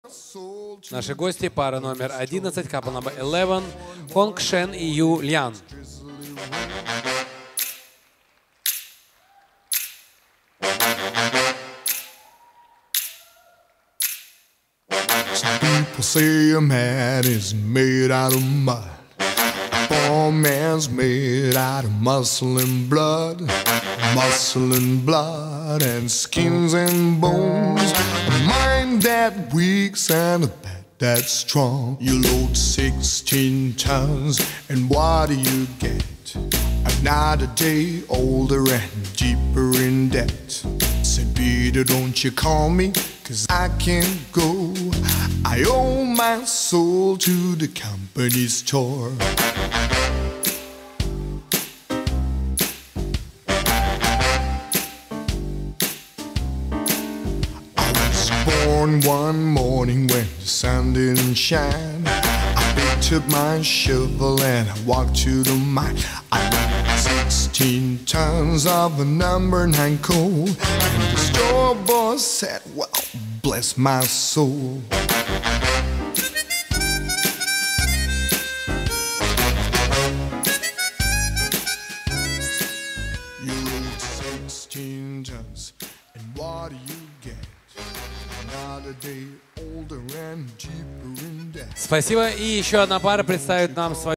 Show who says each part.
Speaker 1: Наши гости — пара номер 11, couple number 11, Хонг Шен и Ю Лян.
Speaker 2: Some people say a man is made out of mud. A poor man's made out of muscle and blood. Muscle and blood and skins and bones. A mind that weaks and a back that's strong. You load 16 tons and what do you get? Another day older and deeper in debt. Said Peter, don't you call me, 'cause I can't go. I owe my soul to the company store. I was born one morning when the sun didn't shine. I picked up my shovel and I walked to the mine. I got 16 tons of a number 9 coal. And the store boy said, well, bless my soul. You load 16 tons, and what do you get? Another day older and deeper in debt.
Speaker 1: Спасибо. И еще одна пара представит нам свою